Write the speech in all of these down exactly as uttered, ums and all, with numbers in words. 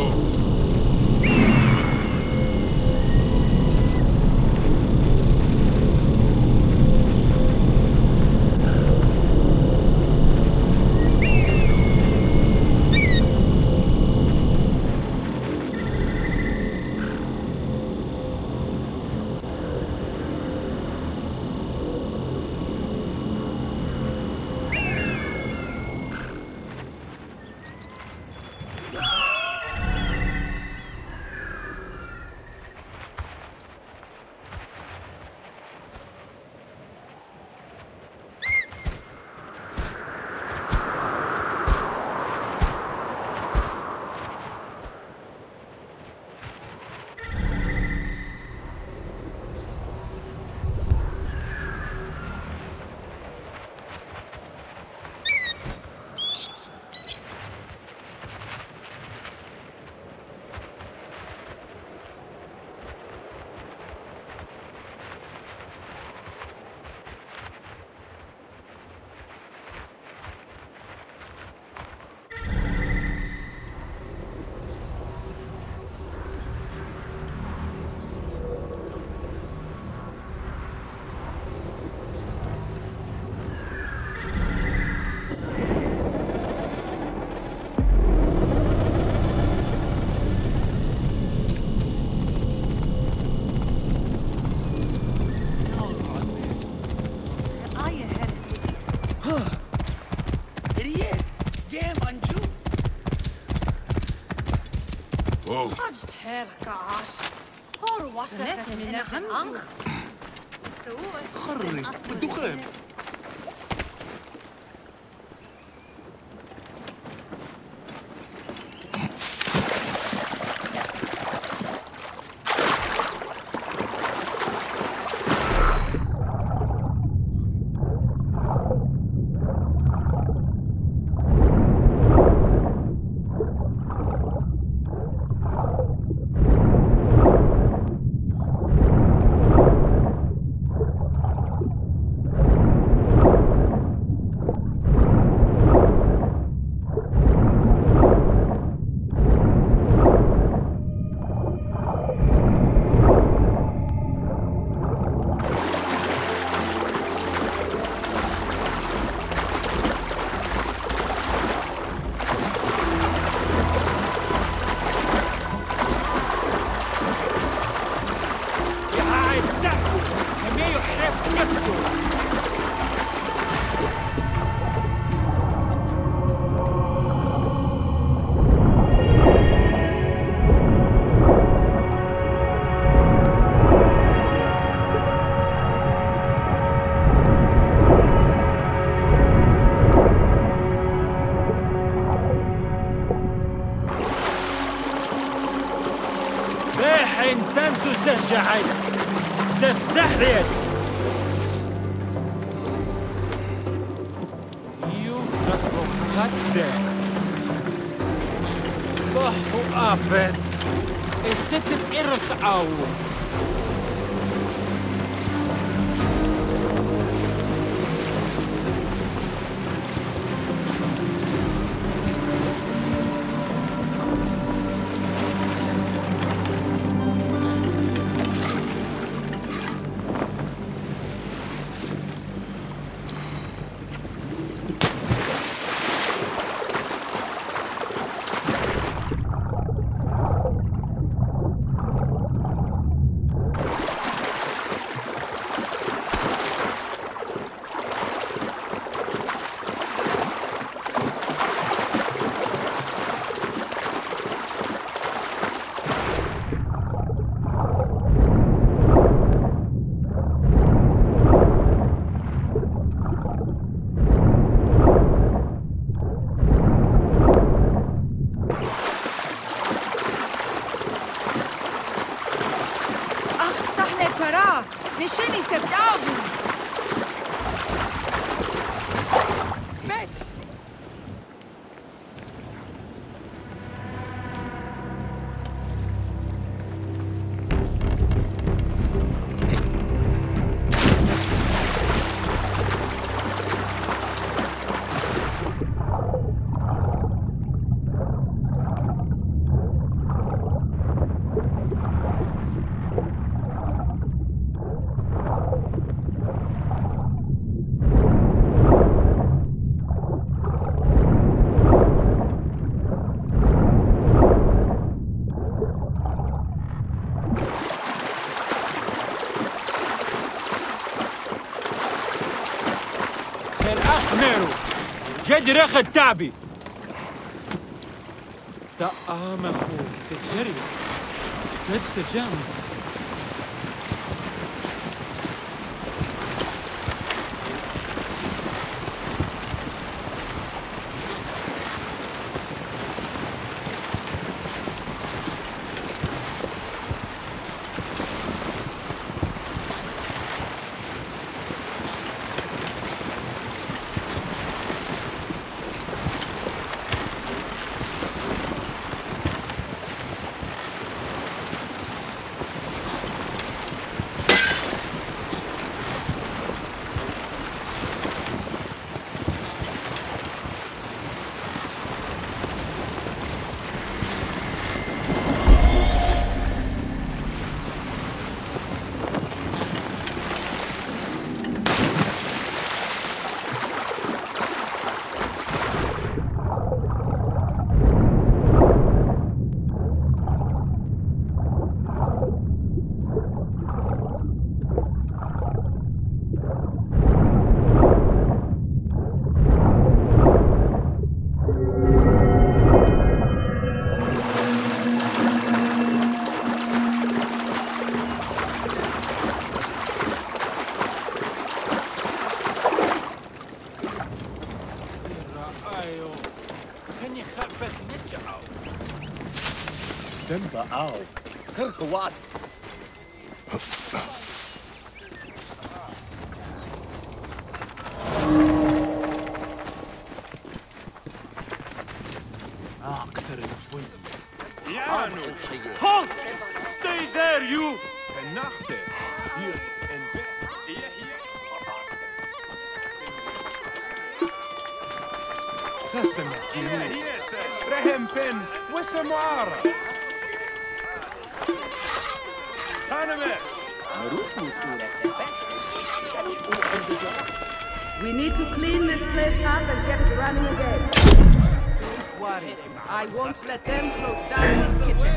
Hast herkaas. Hoor wasser من عنك. خري بالدخان. إنسان سوزن جعيس سف سحريت يفرق قد بحو أبد الست بإرس أو نشاني سبتاهم مات كدر أخذ تعبي تأم أخوك سجري قد سجام Simba Ao, Kirkwat. Yanu! Halt! Stay there, you! Nachte! Hier in bed. Hier, hier. خسمت Hier, hier, Rehem Pen, Wissamara. Hanamesh! We need to clean this place up and get it running again. Don't worry, I won't let them close down this kitchen.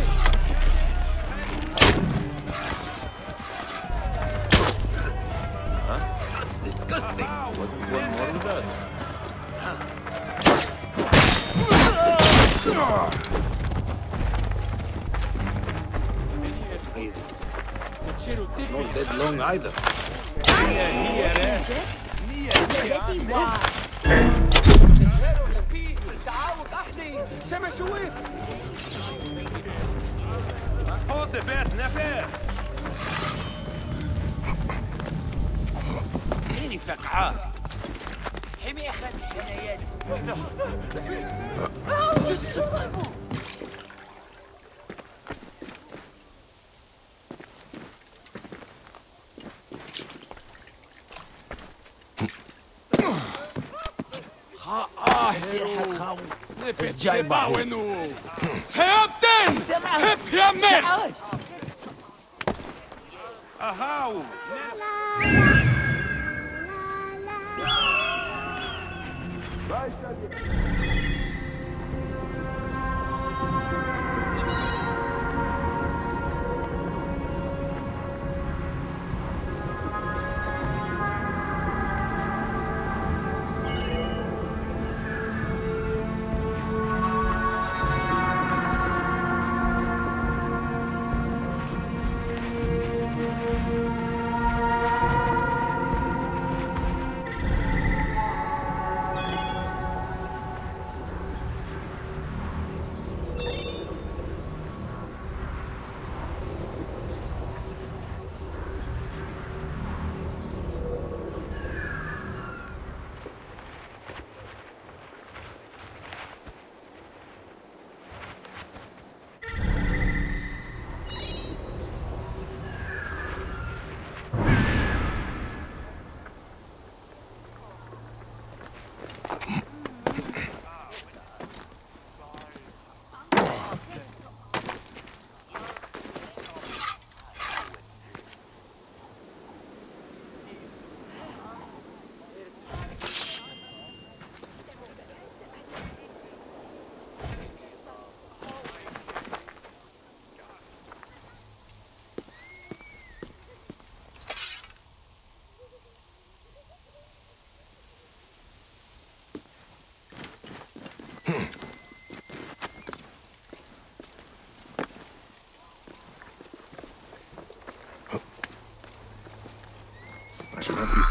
Huh? That's disgusting. Wasn't one more with us. Not dead long either. Here, here, Halt de bed, nefer! عيني فقعان حمي أخذ حنايات جايبه سيبتن هب يا من Ahau!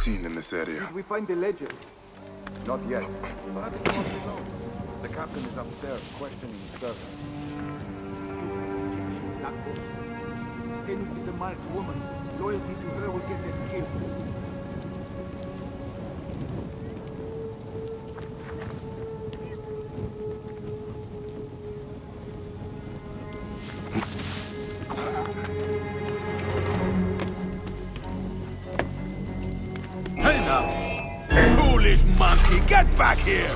seen in this area. Did we find the ledger? Not yet. Perhaps it wants to know. The captain is upstairs questioning the servant. That book. Kenny is a marked woman. Loyalty to her will get them killed. Hey now! Foolish monkey, get back here!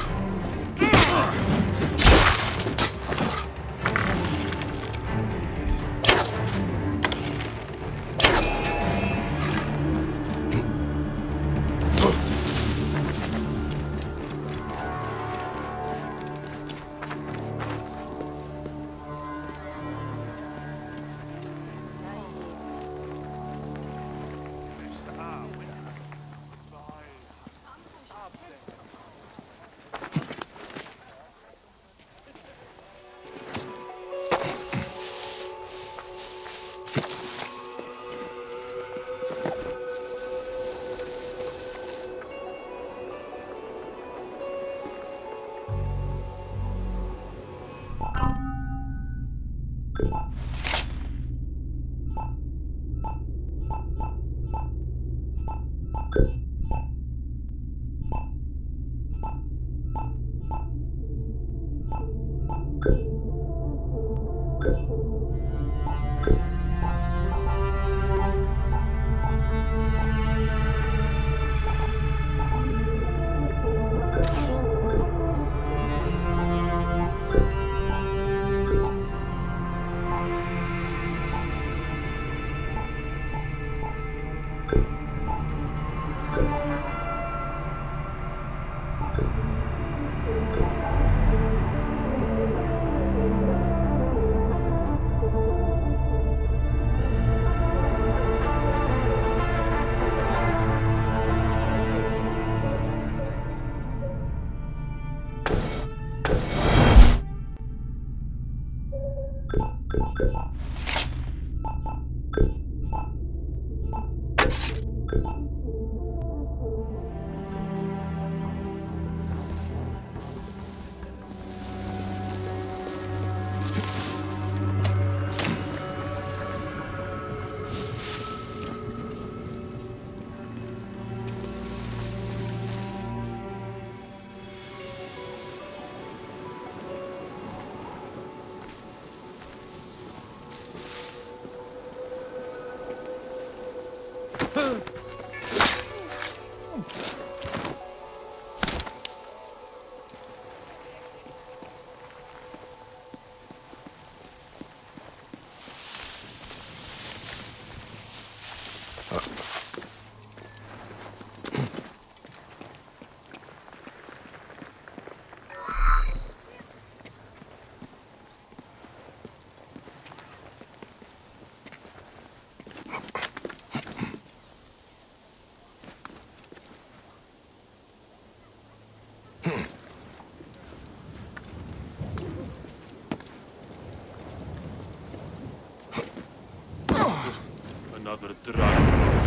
Another drug.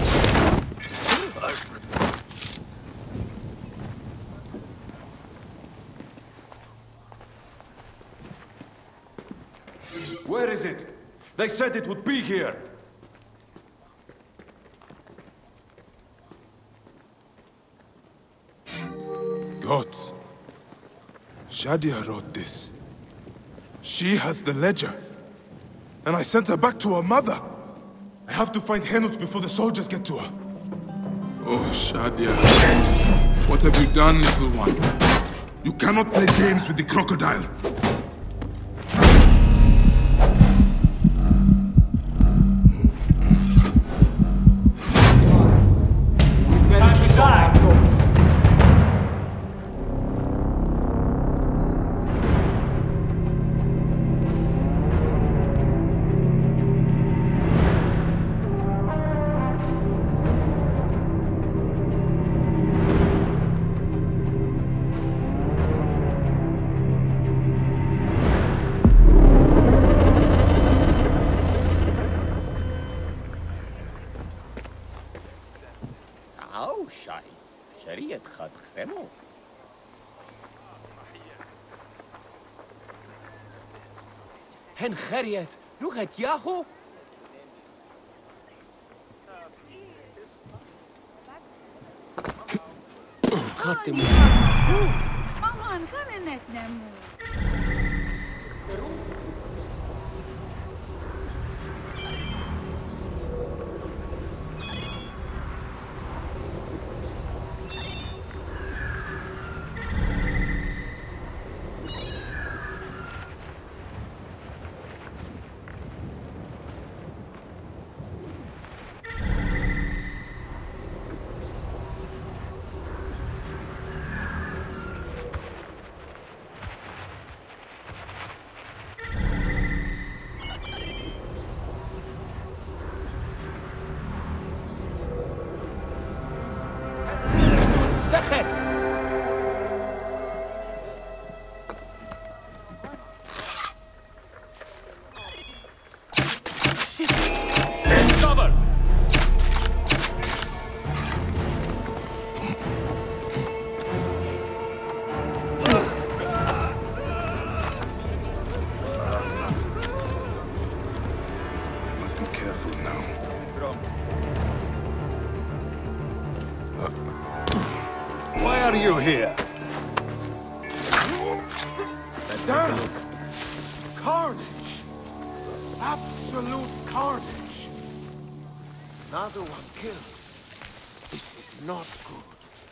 Where is it? They said it would be here. Gods. Shadia wrote this. She has the ledger. And I sent her back to her mother. I have to find Henut before the soldiers get to her. Oh, Shadia. What have you done, little one? You cannot play games with the crocodile. شاي شرية خد خرمو هن خريت لغة ياهو خاتم ماما انغرنت نمو سخت cover Must be careful now. Why are you here? Damn! Carnage! Absolute carnage! Another one killed. This is not good.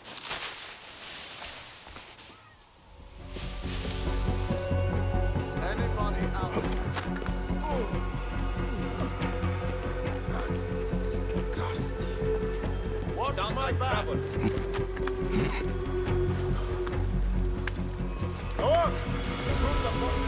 Is anybody out? Oh. That's disgusting. What's my back? Go on! Improve the point.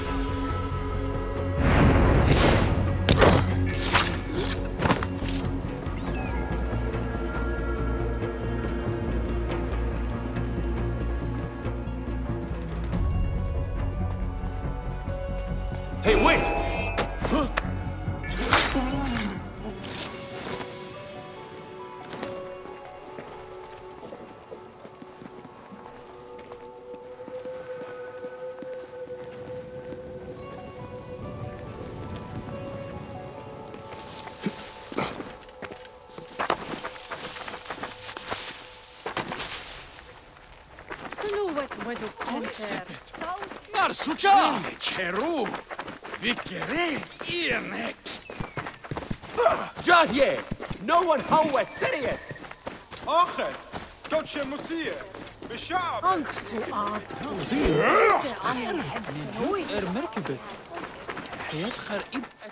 Hey, wait! Huh? سلوة ودك تنتر نرسوچا چرو بكري إيرنك جاهية no one هو سريت آخر توتش موسيقى بالشعب أنكسو آب المركبة يسخر إب